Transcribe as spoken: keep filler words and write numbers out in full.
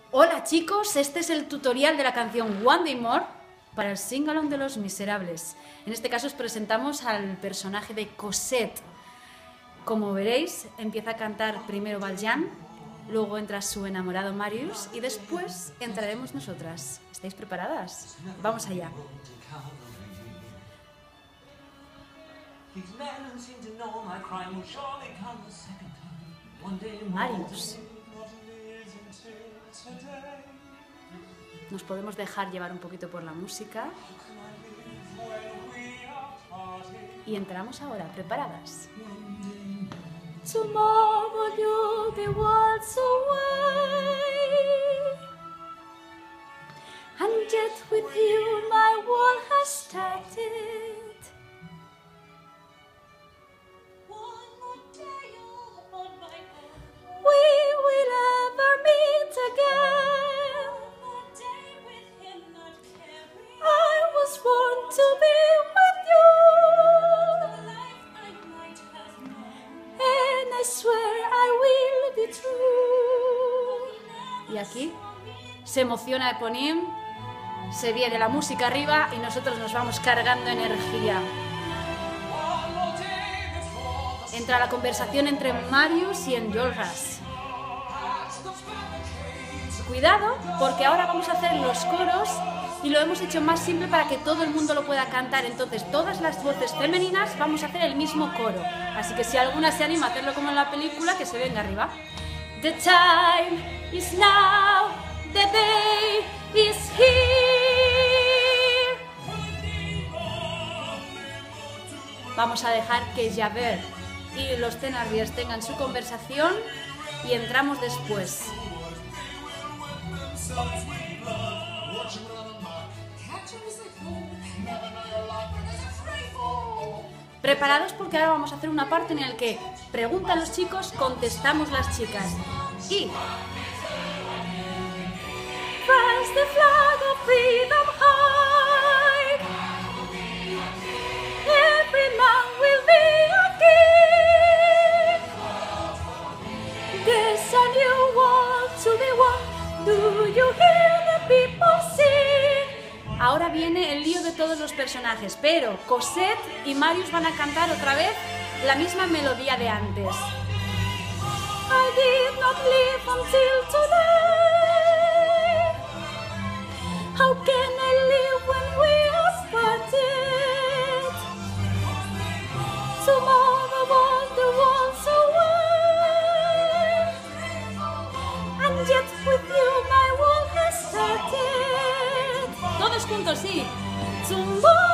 Hola chicos, este es el tutorial de la canción One Day More para el sing-along de Los Miserables. En este caso os presentamos al personaje de Cosette. Como veréis, empieza a cantar primero Valjean, luego entra su enamorado Marius y después entraremos nosotras. ¿Estáis preparadas? Vamos allá. Marius. Nos podemos dejar llevar un poquito por la música. Y entramos ahora, ¿preparadas? Tomorrow you'll be worlds away, and yet with you my world has started. One more day on my own, we will ever meet again. One day with him not caring, I was born to be with you. I swear I will be true. Y aquí se emociona Eponim, se viene la música arriba y nosotros nos vamos cargando energía. Entra la conversación entre Marius y Enjolras. Cuidado, porque ahora vamos a hacer los coros y lo hemos hecho más simple para que todo el mundo lo pueda cantar. Entonces todas las voces femeninas vamos a hacer el mismo coro. Así que si alguna se anima a hacerlo como en la película, que se venga arriba. The time is now, the day is here. Vamos a dejar que Javert y los Thénardier tengan su conversación y entramos después. Preparados porque ahora vamos a hacer una parte en la que preguntan los chicos, contestamos las chicas. Y Rise the flag of freedom high. Every man will be a king. There's a new world to be won. Do you hear the people sing? Ahora viene el lío de todos los personajes, pero Cosette y Marius van a cantar otra vez la misma melodía de antes. I did not live until today. How can I live when we are parted? Tomorrow all the world's away, and yet with you my world has started. Todos juntos, sí. Tomorrow